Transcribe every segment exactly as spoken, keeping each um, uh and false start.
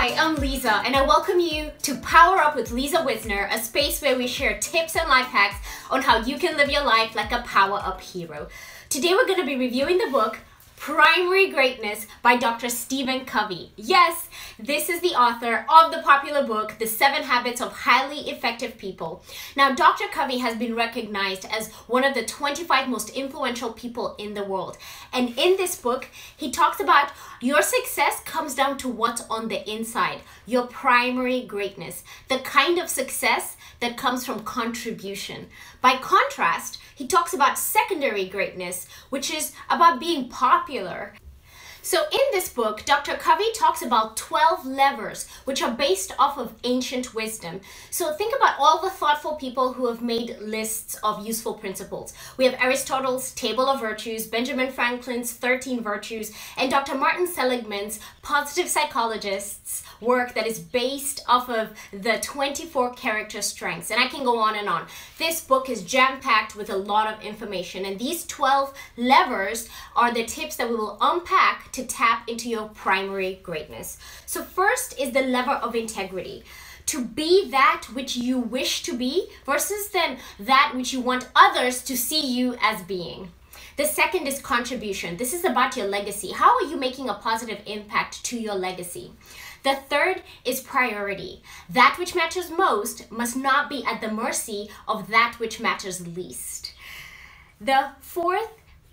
Hi, I'm Liza, and I welcome you to Power Up with Liza Wisner, a space where we share tips and life hacks on how you can live your life like a power up hero. Today we're going to be reviewing the book Primary Greatness by Doctor Stephen Covey. Yes, this is the author of the popular book, The Seven Habits of Highly Effective People. Now, Doctor Covey has been recognized as one of the twenty-five most influential people in the world. And in this book, he talks about your success comes down to what's on the inside, your primary greatness, the kind of success that comes from contribution. By contrast, he talks about secondary greatness, which is about being popular. So in this book, Doctor Covey talks about twelve levers, which are based off of ancient wisdom. So think about all the thoughtful people who have made lists of useful principles. We have Aristotle's Table of Virtues, Benjamin Franklin's thirteen Virtues, and Doctor Martin Seligman's Positive Psychologist's work that is based off of the twenty-four character strengths. And I can go on and on. This book is jam-packed with a lot of information, and these twelve levers are the tips that we will unpack to tap into your primary greatness. So first is the lever of integrity. To be that which you wish to be versus then that which you want others to see you as being. The second is contribution. This is about your legacy. How are you making a positive impact to your legacy? The third is priority. That which matters most must not be at the mercy of that which matters least. The fourth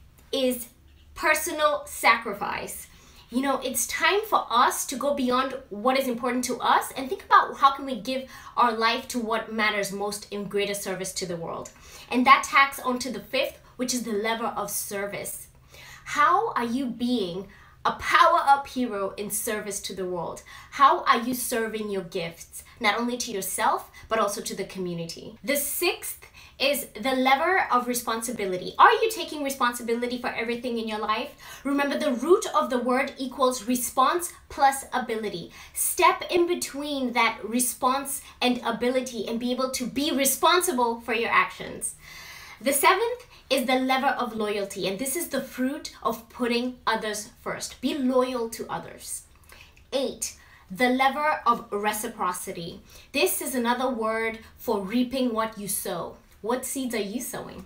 is personal sacrifice. You know, it's time for us to go beyond what is important to us and think about how can we give our life to what matters most in greater service to the world. And that tacks onto the fifth, which is the lever of service. How are you being a power-up hero in service to the world? How are you serving your gifts, not only to yourself, but also to the community? The sixth is the lever of responsibility. Are you taking responsibility for everything in your life? Remember, the root of the word equals response plus ability. Step in between that response and ability and be able to be responsible for your actions. The seventh is the lever of loyalty, and this is the fruit of putting others first. Be loyal to others. Eight, the lever of reciprocity. This is another word for reaping what you sow. What seeds are you sowing?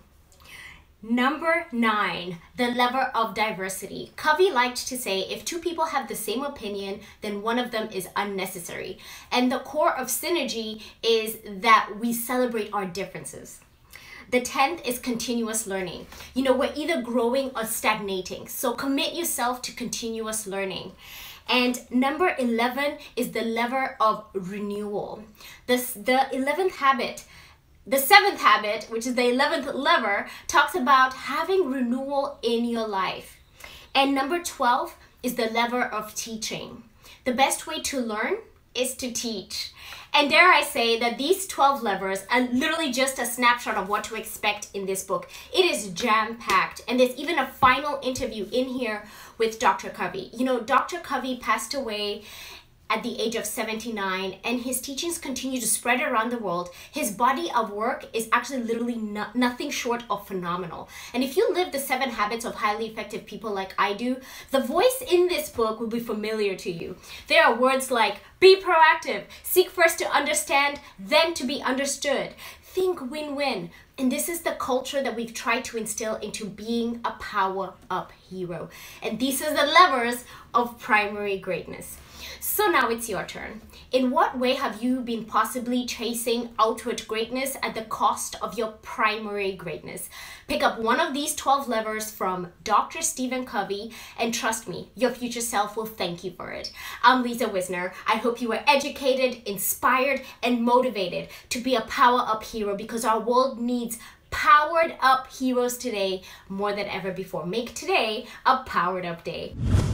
Number nine, the lever of diversity. Covey liked to say, if two people have the same opinion, then one of them is unnecessary. And the core of synergy is that we celebrate our differences. The tenth is continuous learning. You know, we're either growing or stagnating. So commit yourself to continuous learning. And number eleven is the lever of renewal. This, the eleventh habit, the seventh habit, which is the eleventh lever, talks about having renewal in your life. And number twelve is the lever of teaching. The best way to learn is to teach. And dare I say that these twelve levers are literally just a snapshot of what to expect in this book. It is jam-packed, and there's even a final interview in here with Doctor Covey. You know, Doctor Covey passed away at the age of seventy-nine, and his teachings continue to spread around the world. His body of work is actually literally no, nothing short of phenomenal. And if you live the seven habits of highly effective people like I do, the voice in this book will be familiar to you. There are words like be proactive, seek first to understand, then to be understood. Think win-win. And this is the culture that we've tried to instill into being a power-up hero. And these are the levers of primary greatness. So now it's your turn. In what way have you been possibly chasing outward greatness at the cost of your primary greatness? Pick up one of these twelve levers from Doctor Stephen Covey, and trust me, your future self will thank you for it. I'm Liza Wisner. I hope you were educated, inspired, and motivated to be a power-up hero, because our world needs powered up heroes today more than ever before. Make today a powered up day.